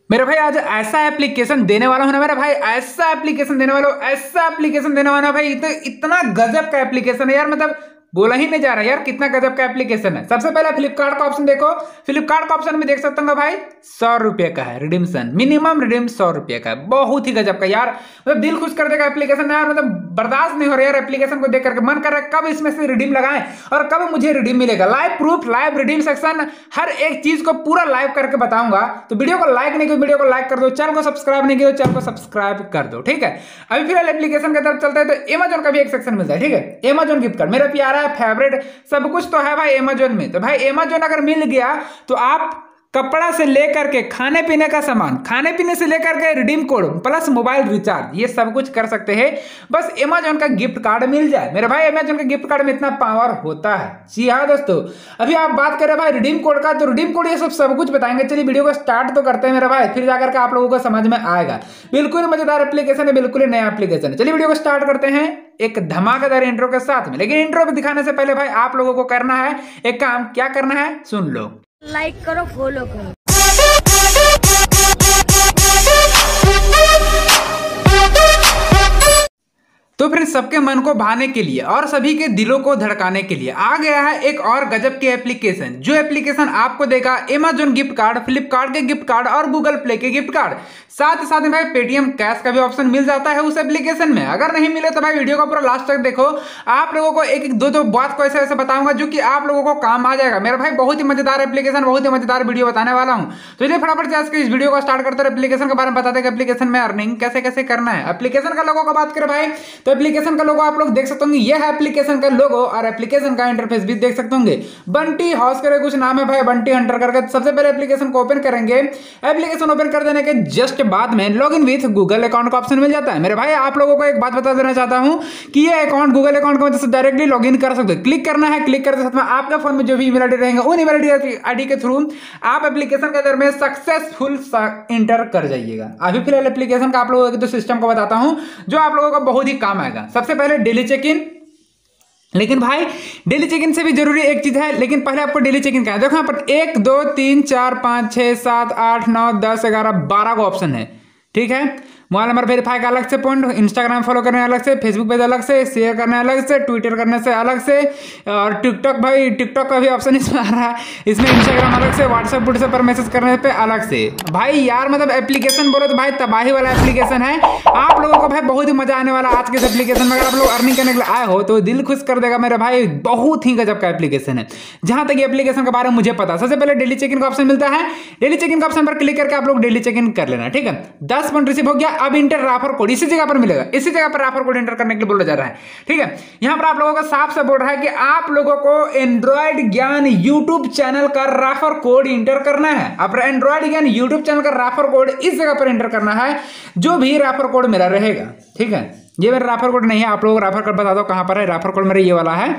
मेरे भाई आज ऐसा एप्लीकेशन देने वाला हूं ना मेरा भाई, ऐसा एप्लीकेशन देने वाला हूं, ऐसा एप्लीकेशन देने वाला हूं भाई। इतना गजब का एप्लीकेशन है यार, मतलब बोला ही नहीं जा रहा यार, कितना गजब का एप्लीकेशन है। सबसे पहले फ्लिपकार्ट का ऑप्शन देखो, फ्लिपकार्ट का ऑप्शन में देख सकते हो भाई 100 रुपए का है रिडीम्शन, मिनिमम रिडीम 100 रुपए का है। बहुत ही गजब का यार, मतलब दिल खुश कर देगा एप्लीकेशन यार, मतलब बर्दाश्त नहीं हो रहा यार एप्लीकेशन को देख करके। मन कर रहा है कब इसमें से रिडीम लगाएं और कब मुझे रिडीम मिलेगा। Live proof, live redeem section, हर एक चीज को पूरा लाइव करके बताऊंगा। तो वीडियो को लाइक नहीं किया, वीडियो को लाइक कर दो, चैनल को सब्सक्राइब नहीं किया तो चैनल को सब्सक्राइब कर दो, ठीक है। अभी फिलहाल एप्लीकेशन की तरफ चलते हैं। तो अमेजोन का भी एक सेक्शन मिलता है, ठीक है। अमेजोन गिफ्ट कार्ड मेरा प्यारा है, फेवरेट, सब कुछ तो है भाई अमेजोन में। तो भाई अमेजोन अगर मिल गया तो आप कपड़ा से लेकर के खाने पीने का सामान, खाने पीने से लेकर के redeem code plus mobile recharge, ये सब कुछ कर सकते हैं बस अमेजोन का गिफ्ट कार्ड मिल जाए। मेरे भाई अमेजोन के गिफ्ट कार्ड में इतना पावर होता है। जी हाँ दोस्तों, अभी आप बात करें भाई रिडीम कोड का, तो रिडीम कोड ये सब कुछ बताएंगे। चलिए वीडियो को स्टार्ट तो करते हैं मेरा भाई, फिर जाकर के आप लोगों को समझ में आएगा। बिल्कुल मजेदार एप्लीकेशन है, बिल्कुल नया एप्लीकेशन है। चलिए वीडियो को स्टार्ट करते हैं एक धमाकेदार इंट्रो के साथ में। लेकिन इंट्रो दिखाने से पहले भाई आप लोगों को करना है एक काम। क्या करना है सुन लो, लाइक करो, फॉलो करो। तो फिर सबके मन को भाने के लिए और सभी के दिलों को धड़काने के लिए आ गया है एक और गजब की एप्लीकेशन, जो एप्लीकेशन आपको देगा अमेजोन गिफ्ट कार्ड, फ्लिपकार्ट के गिफ्ट कार्ड और गूगल प्ले के गिफ्ट कार्ड। साथ ही साथ में भाई पेटीएम कैश का भी ऑप्शन मिल जाता है उस एप्लीकेशन में। अगर नहीं मिले तो भाई वीडियो को पूरा लास्ट तक देखो, आप लोगों को एक एक दो बात को ऐसे ऐसे बताऊंगा जो कि आप लोगों को काम आ जाएगा। मेरा भाई बहुत ही मजेदार एप्लीकेशन, बहुत ही मजेदार वीडियो बताने वाला हूं। तो चलिए फटाफट से आज के इस वीडियो को स्टार्ट करते हैं। एप्लीकेशन के बारे में बताते हैं कि एप्लीकेशन में अर्निंग कैसे कैसे करना है। एप्लीकेशन का लोगो का बात करें भाई, तो एप्लीकेशन का लोगो आप लोग देख सकते होंगे, यह है एप्लीकेशन का लोगो और एप्लीकेशन का इंटरफेस भी देख सकते होंगे। बंटी हाउस करके कुछ नाम है भाई, बंटी हंटर करके। सबसे पहले एप्लीकेशन को ओपन करेंगे। एप्लीकेशन ओपन कर देने के जस्ट बाद में लॉगिन विथ गूगल अकाउंट का ऑप्शन मिल जाता है। मेरे भाई आप लोगों को एक बात बता देना चाहता हूं कि ये अकाउंट गूगल अकाउंट की वजह से डायरेक्टली लॉगिन कर सकते हो। क्लिक करना है, क्लिक करते साथ में आपका फोन में जो भी ईमेल आईडी रहेगा उन ईमेल आईडी के थ्रू आप एप्लीकेशन के अंदर में सक्सेसफुल इंटर कर जाइएगा। अभी फिलहाल एप्लीकेशन का आप लोगों के सिस्टम को बताता हूं जो आप लोगों को बहुत ही काम आएगा। सबसे पहले डेली चेक इन, लेकिन भाई डेली चेक इन से भी जरूरी एक चीज है, लेकिन पहले आपको डेली चेक इन का है। देखो यहाँ पर 1 2 3 4 5 6 7 8 9 10 11 12 का ऑप्शन है, ठीक है। मोबाइल नंबर वेरीफाई का अलग से पॉइंट, इंस्टाग्राम फॉलो करने अलग से, फेसबुक पेज अलग से, शेयर करने अलग से, ट्विटर करने से अलग से, और टिकटॉक भाई टिकटॉक का भी ऑप्शन इसमें आ रहा है। इसमें इंस्टाग्राम अलग से, व्हाट्सएप पर मैसेज करने पे अलग से। भाई यार मतलब एप्लीकेशन बोलो तो भाई तबाही वाला एप्लीकेशन है। आप लोगों को भाई बहुत ही मजा आने वाला आज के इस एप्लीकेशन में। अगर आप लोग अर्निंग करने के लिए आए हो तो दिल खुश कर देगा मेरे भाई, बहुत ही गजब का एप्लीकेशन है। जहां तक एप्लीकेशन के बारे में मुझे पता, सबसे पहले डेली चेक इन का ऑप्शन मिलता है। डेली चेक इन का ऑप्शन पर क्लिक करके आप लोग डेली चेक इन कर लेना, ठीक है। 10 पॉइंट रिसीव हो गया। अब इंटर रेफर कोड इसी जगह पर मिलेगा, इसी जगह पर रेफर कोड एंटर करने के लिए बोला जा रहा है, ठीक है। यहां पर आप लोगों को साफ से बोल रहा है कि आप लोगों को एंड्रॉइड ज्ञान यूट्यूब चैनल का रेफर कोड एंटर करना है। अब एंड्रॉइड ज्ञान यूट्यूब चैनल का रेफर कोड इस जगह पर एंटर करना है, जो भी रेफर कोड मेरा रहेगा, ठीक है। ये मेरा रेफर कोड नहीं है, आप लोगों को रेफर कोड बता दो कहां पर है। रेफर कोड मेरा ये वाला है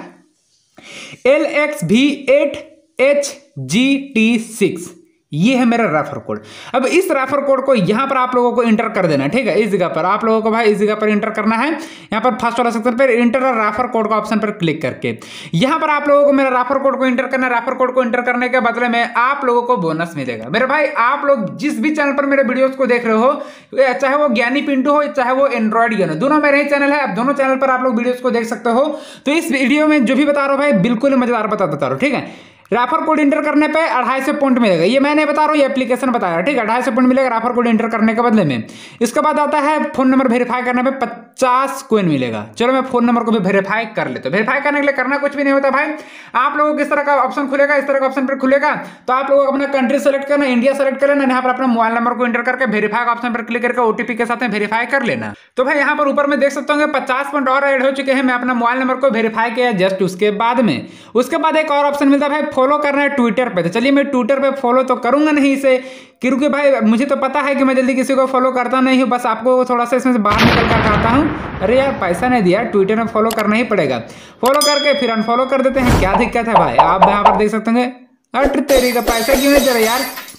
LXV8HGT6, ये है मेरा रेफर कोड। अब इस रेफर कोड को यहां पर आप लोगों को इंटर कर देना, ठीक है। इस जगह पर आप लोगों को भाई इस जगह पर इंटर करना है। यहां पर फर्स्ट वाला सेक्शन पर इंटर रेफर कोड का ऑप्शन पर क्लिक करके यहां पर आप लोगों को मेरा रेफर कोड को इंटर करना है। रेफर कोड को इंटर करने के बदले में आप लोगों को बोनस मिलेगा। मेरे भाई आप लोग जिस भी चैनल पर मेरे वीडियोस को देख रहे हो, चाहे वो ज्ञानी पिंटू हो चाहे वो एंड्रॉइड ज्ञान हो, दोनों मेरे ही चैनल है। आप दोनों चैनल पर आप लोग वीडियोस को देख सकते हो। तो इस वीडियो में जो भी बता रहा हूं भाई बिल्कुल मजेदार बता रहा हूं, ठीक है। रेफर कोड इंटर करने पे 250 पॉइंट मिलेगा। ये मैं नहीं बता रहा हूँ, ये एप्लीकेशन बताया, ठीक है। 250 पॉइंट मिलेगा रेफर कोड इंटर करने के बदले में। इसके बाद आता है फोन नंबर वेरीफाई करने पे 50 कॉइन मिलेगा। चलो मैं फोन नंबर को भी वेरीफाई कर लेता हूं। वेरीफाई करने के लिए करना कुछ भी नहीं होता भाई, आप लोगों को किस तरह का ऑप्शन खुलेगा, इस तरह का ऑप्शन पर खुलेगा। तो आप लोगों को अपना कंट्री सेलेक्ट करना, इंडिया सेलेक्ट कर लेना। यहाँ पर अपना मोबाइल नंबर को इंटर करके वेरीफाई का ऑप्शन पर क्लिक करके ओटीपी के साथ में वेरीफाई कर लेना। तो भाई यहाँ पर ऊपर में देख सकते होंगे 50 पॉइंट और ऐड हो चुके हैं। मैं अपना मोबाइल नंबर को वेरीफाई किया जस्ट उसके बाद में। उसके बाद एक और ऑप्शन मिलता है भाई फॉलो करना है ट्विटर पे। तो चलिए मैं ट्विटर पे फॉलो तो करूंगा नहीं इसे, क्योंकि भाई मुझे तो पता है कि मैं जल्दी किसी को फॉलो करता नहीं हूं, बस आपको थोड़ा सा इसमें से बाहर निकल कर आता हूं। अरे यार पैसा नहीं दिया, ट्विटर में फॉलो करना ही पड़ेगा। फॉलो करके फिर अनफॉलो कर देते हैं, क्या दिक्कत है भाई। आप यहाँ पर देख सकते हैं, अरे तेरी का पैसा क्यों नहीं दे रहा यार।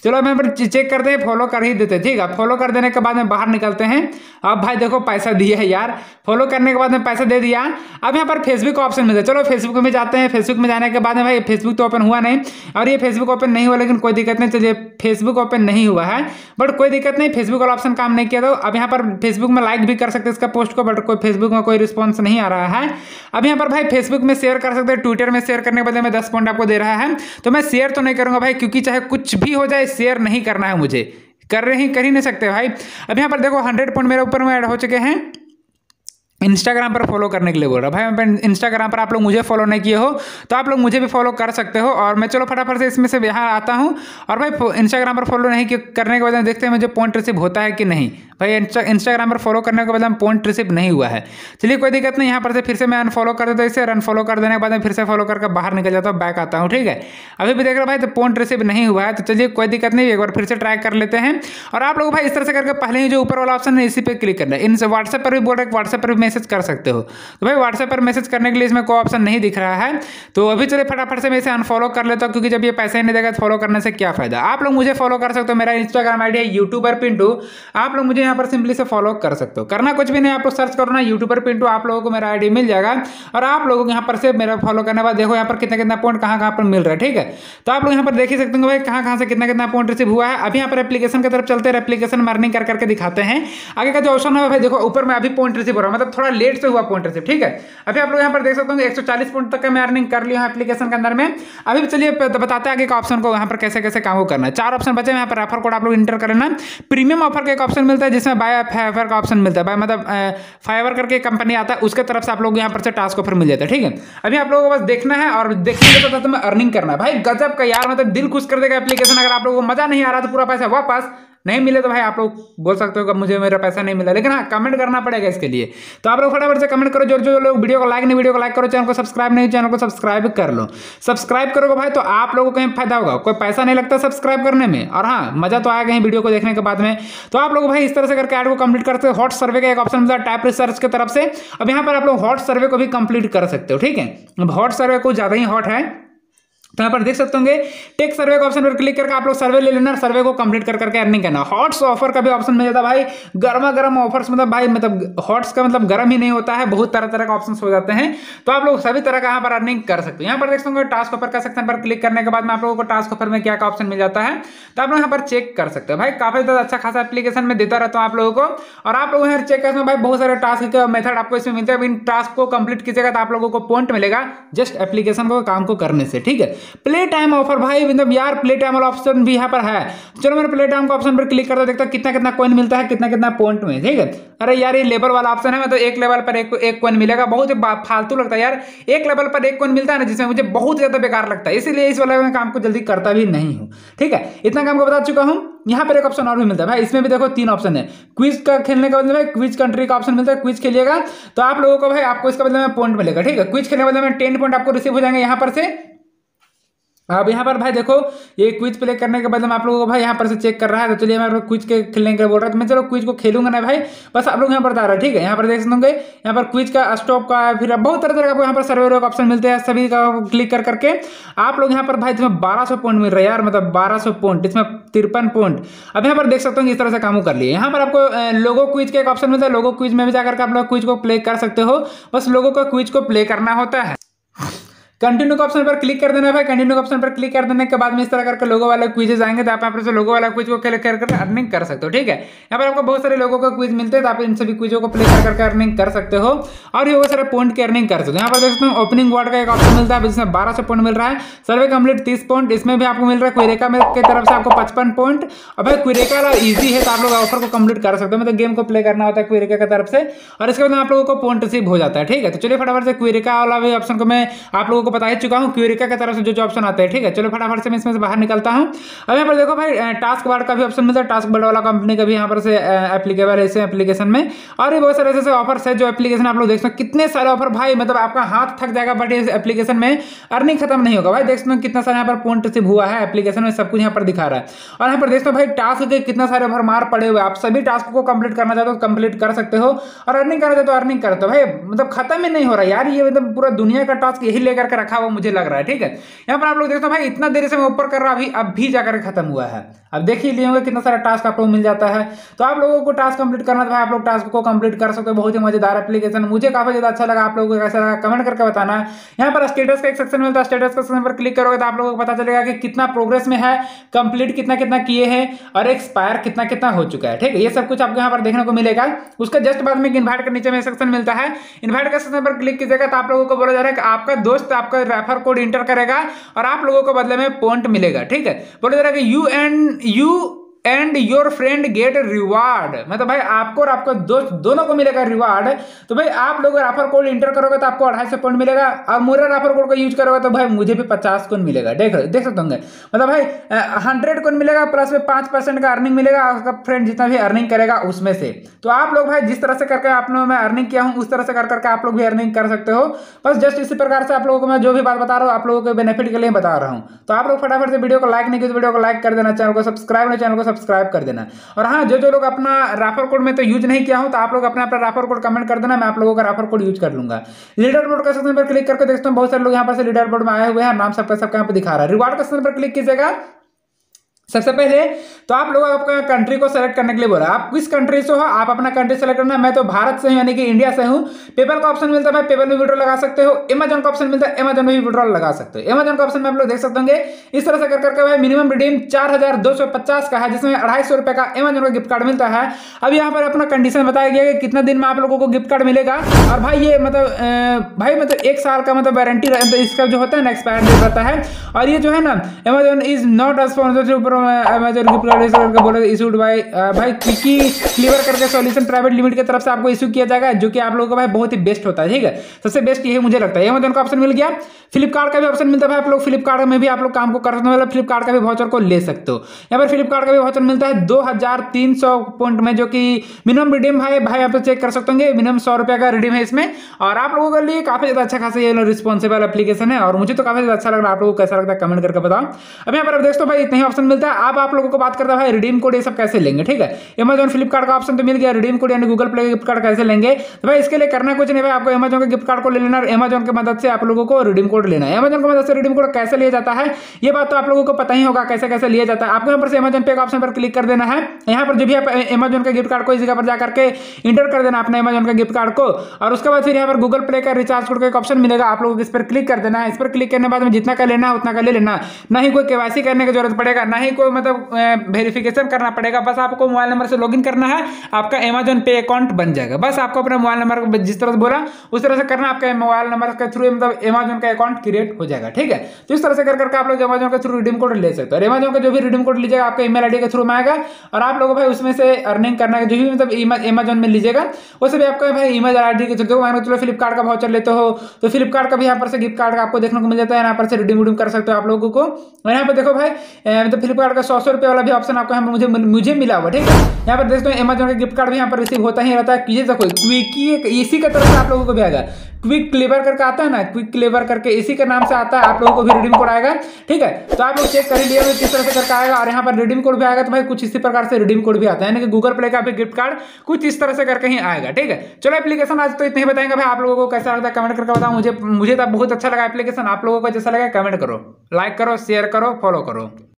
चलो हम यहाँ पर चेक करते हैं, फॉलो कर ही देते हैं। ठीक है, फॉलो कर देने के बाद में बाहर निकलते हैं। अब भाई देखो पैसा दिया है यार, फॉलो करने के बाद में पैसा दे दिया। अब यहाँ पर फेसबुक का ऑप्शन मिलता है, चलो फेसबुक में जाते हैं। फेसबुक में जाने के बाद में भाई फेसबुक तो ओपन हुआ नहीं, और ये फेसबुक ओपन नहीं हुआ, लेकिन कोई दिक्कत नहीं। चलिए फेसबुक ओपन नहीं हुआ है बट कोई दिक्कत नहीं, फेसबुक वाला ऑप्शन काम नहीं किया। तो अब यहाँ पर फेसबुक में लाइक भी कर सकते हैं इसका पोस्ट को, बट कोई फेसबुक में कोई रिस्पॉन्स नहीं आ रहा है। अब यहाँ पर भाई फेसबुक में शेयर कर सकते हैं, ट्विटर में शेयर करने के बदले में 10 पॉइंट आपको दे रहा है। तो मैं शेयर तो नहीं करूंगा भाई, क्योंकि चाहे कुछ भी हो जाए शेयर नहीं करना है मुझे, कर ही नहीं सकते भाई। अब यहाँ पर देखो 100 पॉइंट मेरे ऊपर में ऐड हो चुके हैं। इंस्टाग्राम पर फॉलो करने के लिए बोल रहा है भाई, इंस्टाग्राम पर आप लोग मुझे फॉलो नहीं किए हो तो आप लोग मुझे भी फॉलो कर सकते हो। और मैं चलो फटाफट से इसमें से यहाँ आता हूँ। और भाई इंस्टाग्राम पर फॉलो नहीं करने के बाद देखते हैं मुझे पॉइंट रिसीव होता है कि नहीं। भाई इंस्टाग्राम पर फॉलो करने के बाद पॉइंट रिसीव नहीं हुआ है। चलिए कोई दिक्कत नहीं, यहाँ पर से फिर से मैं अनफॉलो कर देता हूँ इसे, अनफॉलो कर देने के बाद फिर से फॉलो करके बाहर निकल जाता हूँ, बैक आता हूँ। ठीक है, अभी भी देख रहे हो भाई तो पॉइंट रिसीव नहीं हुआ है। तो चलिए कोई दिक्कत नहीं, एक बार फिर से ट्राई कर लेते हैं। और आप लोग भाई इस तरह से करके पहले ही जो ऊपर वाला ऑप्शन है इसी पे क्लिक करना है। इन व्हाट्सएप पर भी बोल रहे हैं, व्हाट्सएप पर भी मैसेज कर सकते हो। तो भाई व्हाट्सएप पर मैसेज करने के लिए इसमें कोई ऑप्शन नहीं दिख रहा है। तो अभी चलिए फटाफट से मैं इसे अनफॉलो कर लेता हूँ, क्योंकि जब ये पैसे नहीं देगा तो फॉलो करने से क्या फायदा। आप लोग मुझे फॉलो कर सकते हो, मेरा इंस्टाग्राम आईडी है यूट्यूबर पिंटू। आप लोग मुझे यहाँ पर सिंपली से फॉलो कर सकते हो, करना कुछ भी नहीं, आप लोग सर्च करो ना यूट्यूबर पिंटू, आप लोगों को मेरा आईडी मिल जाएगा। और आप लोगों को यहाँ पर से मेरा फॉलो करने के बाद देखो यहाँ पर कितना कितना पॉइंट कहाँ पर मिल रहा है। ठीक है, तो आप लोग यहाँ पर देख ही सकते हो भाई कहाँ से कितना कितना पॉइंट रिसीव हुआ है। अभी यहाँ पर एप्लीकेशन की तरफ चलते हैं, एप्लीकेशन में अर्निंग करके दिखाते हैं। आगे का जो ऑप्शन है भाई देखो ऊपर में अभी पॉइंट रिसीव हो रहा है, मतलब थोड़ा लेट से हुआ पॉइंट रिसीव। ठीक है, अभी आप लोग यहाँ पर देख सकते हो 140 पॉइंट तक का मैं अर्निंग कर लिया हूँ एप्लीकेशन के अंदर में। अभी चलिए बताते हैं आगे का ऑप्शन को यहाँ पर कैसे कैसे काम करना है। 4 ऑप्शन बचे, यहाँ पर रेफर कोड आप लोग इंटर कर लेना। प्रीमियम ऑफर का एक ऑप्शन मिलता है जिसमें बाय फाइवर का ऑप्शन मिलता है, बाय मतलब फाइवर करके कंपनी आता है, उसके तरफ से आप लोग यहाँ पर से टास्क ऑफर मिल जाता है। ठीक है, अभी आप लोगों को बस देखना है और देखने के बाद तुम्हें अर्निंग करना है। भाई गजब का यार, मतलब दिल खुश कर देगा एप्लीकेशन। अगर आप लोगों को मजा नहीं आ रहा तो पूरा पैसा वापस नहीं मिले तो भाई आप लोग बोल सकते हो कि मुझे मेरा पैसा नहीं मिला, लेकिन हाँ कमेंट करना पड़ेगा इसके लिए। तो आप लोग फटाफट से कमेंट करो, जो लोग वीडियो को लाइक नहीं, वीडियो को लाइक करो, चैनल को सब्सक्राइब नहीं, चैनल को सब्सक्राइब कर लो। सब्सक्राइब करोगे भाई तो आप लोगों को कहीं फायदा होगा, कोई पैसा नहीं लगता सब्सक्राइब करने में, और हाँ मजा तो आएगा वीडियो को देखने के बाद में। तो आप लोग भाई इस तरह से करके ऐड को कंप्लीट करते हो। हॉट सर्वे का एक ऑप्शन मिलता है टाइप रिसर्च की तरफ से, अब यहाँ पर आप लोग हॉट सर्वे को भी कंप्लीट कर सकते हो। ठीक है, अब हॉट सर्वे को ज्यादा ही हॉट है, तो यहाँ पर देख सकते होंगे टेक सर्वे का ऑप्शन पर क्लिक करके आप लोग सर्वे ले लेना, सर्वे को कंप्लीट करके अर्निंग करना। हॉट्स ऑफर का भी ऑप्शन मिल जाता है भाई, गर्मा गर्म ऑफर्स, मतलब भाई मतलब हॉट्स का मतलब गर्म ही नहीं होता है, बहुत तरह तरह का ऑप्शन हो जाते हैं। तो आप लोग सभी तरह का यहाँ पर अर्निंग कर सकते हो। यहाँ पर देख सकते होंगे टास्क ऑफर का सेक्शन पर क्लिक करने के बाद में आप लोगों को टास्क ऑफर में क्या ऑप्शन मिल जाता है, तो आप लोग यहाँ पर चेक कर सकते हो। भाई काफी ज्यादा अच्छा खासा एप्लीकेशन में देता रहता हूँ आप लोगों को, और आप लोग यहाँ चेक करते हैं भाई बहुत सारे टास्क के मेथड आपको इसमें मिलते हैं। इन टास्क को कंप्लीट कीजिएगा तो आप लोगों को पॉइंट मिलेगा जस्ट एप्लीकेशन को काम को करने से। ठीक है, प्ले टाइम ऑफर भाई, मतलब यार प्ले टाइम वाला ऑप्शन भी यहाँ पर है। चलो मैंने प्ले टाइम का ऑप्शन पर क्लिक करता देखता हूं कितना कितना कॉइन मिलता है, कितना कितना पॉइंट में। ठीक है, अरे यार ये लेवल वाला ऑप्शन है, मतलब एक लेवल पर एक कॉइन मिलेगा, बहुत फालतू लगता है यार। एक लेवल पर एक कॉइन मिलता है ना, जिसमें मुझे बहुत ज्यादा बेकार लगता है, इसीलिए इस वाले काम को जल्दी करता भी नहीं हूँ। ठीक है, इतना काम को बता चुका हूँ। यहाँ पर एक ऑप्शन और भी मिलता है भाई, इसमें भी देखो 3 ऑप्शन है। क्विज का खेलने का मतलब क्विज कंट्री का ऑप्शन मिलता है, क्विज खेलिएगा तो आप लोगों को भाई आपको इसका मतलब में पॉइंट मिलेगा। ठीक है, क्विज खेलने मतलब में 10 पॉइंट आपको रिसीव हो जाएंगे यहाँ पर से। अब यहाँ पर भाई देखो ये क्विज प्ले करने के बाद में आप लोगों को भाई यहाँ पर से चेक कर रहा है। तो चलिए मैं क्विज के खेलने के बोल रहा है, तो मैं चलो क्विज को खेलूंगा ना भाई, बस आप लोग यहाँ पर बता रहा है। ठीक है, यहाँ पर देख सकते यहाँ पर क्विज का स्टॉप का फिर बहुत तरह तरह का यहाँ पर सर्वे का ऑप्शन मिलते हैं, सभी का क्लिक करके आप लोग यहाँ पर भाई तुम्हें 1200 पॉइंट मिल रहा है यार, मतलब 1200 पॉइंट, इसमें 53 पॉइंट। अब यहाँ पर देख सकते हो इस तरह से काम कर लिए। यहाँ पर आपको लोगो क्विज का एक ऑप्शन मिलता है, लोगो क्विज में भी जाकर आप लोग क्विज को प्ले कर सकते हो, बस लोगों को क्विज को प्ले करना होता है। कंटिन्यू का ऑप्शन पर क्लिक कर देना है भाई, कंटिन्यू का ऑप्शन पर क्लिक कर देने के बाद में इस तरह करके लोगो वाले क्विजेस आएंगे, तो आप यहाँ पर से लोगो वाला क्विज को क्लिक करके अर्निंग कर सकते हो। ठीक है, यहाँ पर आपको बहुत सारे लोगों को क्विज मिलते हैं, तो आप इन सभी क्विजों को प्ले करके अर्निंग कर सकते हो, और ये बहुत सारे पॉइंट की अर्निंग कर सकते हो। यहाँ पर देख सकते हो ओपनिंग वर्ड का एक ऑप्शन मिलता है जिसमें 1200 पॉइंट मिल रहा है। सर्वे कंप्लीट 30 पॉइंट, इसमें भी आपको मिल रहा है। क्वेरेका की तरफ से आपको 55 पॉइंट। और भाई क्वेरेका ईजी है, तो आप लोग ऑफर को कंप्लीट कर सकते हो, मतलब गेम को प्ले करना होता है क्वेरेका की तरफ से, और इसके बाद आप लोगों को पॉइंट रिसीव हो जाता है। ठीक है, तो चलिए फटाफट से क्वेरेका वाला भी ऑप्शन को मैं आप लोगों को बता ही चुका हूँ, क्वेरेका की तरफ से जो ऑप्शन आता है। ठीक है, चलो फटाफट से मैं इसमें से बाहर निकलता हूं। अब यहाँ पर देखो भाई टास्क बार का भी ऑप्शन मिलता है, टास्क बार वाला कंपनी का भी यहाँ पर से एप्लीकेबल है इस एप्लीकेशन में, और ये बहुत सारे ऐसे ऑफर्स है जो एप्लीकेशन आप लोग देख सकते हो, कितने सारे ऑफर भाई, मतलब आपका हाथ थक जाएगा, बट इस एप्लीकेशन में अर्निंग खत्म नहीं होगा भाई। देख सकते हो कितना सारा यहाँ पर पॉइंट रिसीव हुआ है, एप्लीकेशन में सब कुछ यहाँ पर दिखा रहा है। और यहाँ पर देख सकते हो भाई टास्क के कितना सारे भरमार पड़े हुए, आप सभी टास्क को कंप्लीट करना चाहते हो कंप्लीट कर सकते हो, और अर्निंग करना चाहते हो अर्निंग करते हो भाई, मतलब खत्म ही नहीं हो रहा यार, ये मतलब पूरा दुनिया का टास्क यही लेकर करके रखा हुआ मुझे लग रहा है। ठीक है, यहाँ पर आप लोग देखते हो भाई इतना देरी से मैं ऊपर कर रहा अब भी जाकर खत्म हुआ है। अब देख ही लिए होंगे कितना सारा टास्क आप लोग मिल जाता है। तो आप लोगों को टास्क कंप्लीट करना था, आप लोग टास्क को कंप्लीट कर सकते हो। बहुत ही मजेदार एप्लीकेशन, मुझे काफी ज्यादा अच्छा लगा। आप लोगों को कैसा लगा कमेंट करके बताना। यहाँ पर स्टेटस का एक सेक्शन मिलता है, स्टेटस के सेक्शन पर क्लिक करोगे तो आप लोगों को पता चलेगा कि कितना प्रोग्रेस में है, कंप्लीट कितना कितना किए हैं और एक्सपायर कितना कितना हो चुका है। ठीक है, ये सब कुछ आपको यहाँ पर देखने को मिलेगा। उसके जस्ट बाद में इन्वाइट के नीचे में सेक्शन मिलता है, इन्वाइट के सेक्शन पर क्लिक कीजिएगा तो आप लोगों को बोला जा रहा है कि आपका दोस्त आपका रेफर कोड इंटर करेगा और आप लोगों को बदले में पॉइंट मिलेगा। ठीक है, बोला जा रहा है कि you and your friend get reward, मतलब भाई आपको और आपका दोस्त दोनों को मिलेगा रिवार्ड। तो भाई आप लोग रेफर कोड इंटर करोगे तो आपको 250 पॉइंट मिलेगा और मेरा रेफर कोड का यूज करोगे तो भाई मुझे भी 50 कोइन मिलेगा। देख सकते होंगे, मतलब भाई 100 कोइन मिलेगा प्लस में 5% का अर्निंग मिलेगा। आपका फ्रेंड जितना भी अर्निंग करेगा उसमें से। तो आप लोग भाई जिस तरह से करके आप लोगों में अर्निंग किया हूं उस तरह से करके आप लोग भी अर्निंग कर सकते हो। बस जस्ट इसी प्रकार से आप लोगों को मैं जो भी बात बता रहा हूँ आप लोगों के बेनिफिट के लिए बता रहा हूँ। तो आप लोग फटाफट से वीडियो को लाइक नहीं किया तो वीडियो को लाइक कर देना, चैनल को सब्सक्राइब कर देना। और हाँ, जो लोग अपना रेफर कोड में तो यूज नहीं किया हूं तो आप लोग अपना रेफर कोड कमेंट कर देना, मैं आप लोगों का रेफर कोड यूज कर लूंगा। लीडर बोर्ड का सेक्शन पर क्लिक करके देखते हैं बहुत सारे लोग यहाँ पर से लीडर बोर्ड में आए हुए हैं, नाम सबका यहाँ पर दिखा रहा है। रिवार्ड का सेक्शन पर क्लिक कीजिएगा। सबसे पहले तो आप लोग आपका कंट्री को सेलेक्ट करने के लिए बोला, आप किस कंट्री से हो आप अपना कंट्री सेलेक्ट करना। मैं तो भारत से हूं यानी कि इंडिया से हूं। पेपल का ऑप्शन मिलता है, पेपल में विड्रॉल लगा सकते हो। अमेजन का ऑप्शन मिलता है, अमेजन में भी विड्रॉल लगा सकते हो। अमेजन का ऑप्शन में आप लोग देख सकते होंगे इस तरह से करके भाई मिनिमम रिडीम 4250 का है, जिसमें 250 रुपए का अमेजन का गिफ्ट कार्ड मिलता है। अब यहाँ पर अपना कंडीशन बताया गया कि कितना दिन में आप लोगों को गिफ्ट कार्ड मिलेगा। और भाई ये मतलब 1 साल का मतलब वारंटी इसका जो होता है ना एक्सपायर डेट रहता है। और ये जो है ना Amazon is not sponsored Amazon बोले इशूड बाय भाई क्विकी क्लीवर करके सॉल्यूशन प्राइवेट लिमिटेड की तरफ से आपको इशू किया जाएगा, जो कि आप लोगों को भाई बहुत ही बेस्ट होता है। ठीक है, सबसे बेस्ट ये मुझे लगता है। अमेजन का ऑप्शन मिल गया, फ्लिपकार्ट का भी ऑप्शन मिलता है। आप लोग फ्लिपकार्ट में भी आप लोग काम को कर सकते हो, मतलब फ्लिपकार्ट का भी वाउचर को ले सकते हो। यहाँ पर फ्लिपकार्ट का भी वाउचर मिलता है 2300 पॉइंट में, जो कि मिनिमम रिडीम भाई आप चेक कर सकते होंगे, मिनिमम 100 रुपए का रिडीम है इसमें। और आप लोगों के लिए काफी ज्यादा अच्छा खासा ये रिस्पॉन्सिबल एप्लीकेशन है और मुझे तो काफी ज्यादा अच्छा लग रहा है। आप लोगों को कैसा लगता है कमेंट करके बताओ। अब यहाँ पर देखो भाई इतना ही ऑप्शन मिलता है। आप लोगों को बात करता है भाई रिडीम कोड ये सब कैसे लेंगे। ठीक है, अमेजन फ्लिपकार्ट का ऑप्शन तो मिल गया, रिडीम कोड यानी गूगल प्ले गिफ्ट कार्ड कैसे लेंगे। तो भाई इसके लिए करना कुछ नहीं भाई, आपको अमेजन के गिफ्ट कार्ड को ले लेना और अमेजन की मदद से आप लोगों को रिडीम कोड लेना है। अमेजन की मदद से रिडीम कोड कैसे लिया जाता है ये बात तो आप लोगों को पता ही होगा कैसे कैसे लिया जाता है। आपको यहाँ पर से अमेजन पे का ऑप्शन पर क्लिक कर देना है। यहाँ पर जो भी आप अमेजन के गिफ्ट कार्ड को इस जगह पर जाकर के इंटर कर देना अपने अमेजन के गिफ्ट कार्ड को। और उसके बाद फिर यहाँ पर गूगल प्ले का रिचार्ज कोड का एक ऑप्शन मिलेगा, आप लोगों को इस पर क्लिक कर देना है। इस पर क्लिक करने के बाद में जितना का लेना है उतना का ले लेना, ना ही कोई केवाईसी करने की जरूरत पड़ेगा, ना ही कोई मतलब वेरिफिकेशन करना पड़ेगा। बस आपको मोबाइल नंबर से लॉगिन करना है, आपका अमेजन पे अकाउंट बन जाएगा। बस आपको अपना मोबाइल नंबर जिस तरह से बोला उस तरह से करना, आपका मोबाइल नंबर के थ्रू मतलब अमेजन का अकाउंट क्रिएट हो जाएगा। ठीक है, तो इस तरह से करके आप लोग अमेजन के थ्रू रिडीम कोड ले सकते हो। अमेजन का जो भी रिडीम कोड लीजिएगा आपका ईमेल आईडी के थ्रू में आएगा और आप लोगों भाई उसमें से अर्निंग करना है। जो भी मतलब अमेजन में लीजिएगा वैसे भी आपका भाई ईमेल आईडी के थ्रू, मान लो फ्लिपकार्ट का वाउचर लेते हो तो फ्लिपकार्ट का भी यहाँ पर से गिफ्ट कार्ड आपको देखने को मिल जाता है। यहाँ पर से रिडीम कर सकते हो आप लोगों को। और यहाँ पर देखो भाई मतलब फ्लिपकार्ट का 100 रुपये वाला भी ऑप्शन आपको यहाँ पर मुझे मिला हुआ। ठीक है, यहाँ पर देखते हो अमेजन का गिफ्ट कार्ड भी यहाँ पर रिसीव होता ही रहता है। ये देखो क्विकी इसी का तरफ से आप लोगों को भी आएगा, क्विक क्लेवर करके आता है ना, क्विक क्लेवर करके इसी के नाम से आता है, आप लोगों को भी रिडीम कोड आएगा। ठीक है, तो आप लोग चेक कर ही लिया किस तरह से करके आएगा। और यहाँ पर रिडीम कोड भी आएगा तो भाई कुछ इसी प्रकार से रिडीम कोड भी आता है, यानी कि गूगल प्ले का भी गिफ्ट कार्ड कुछ इस तरह से करके ही आएगा। ठीक है, चलो एप्लीकेशन आज तो इतना ही बताएंगे भाई, आप लोगों को कैसा लगता है कमेंट करके बताओ। मुझे तो बहुत अच्छा लगा एप्लीकेशन, आप लोगों को जैसा लगा कमेंट करो, लाइक करो, शेयर करो, फॉलो करो।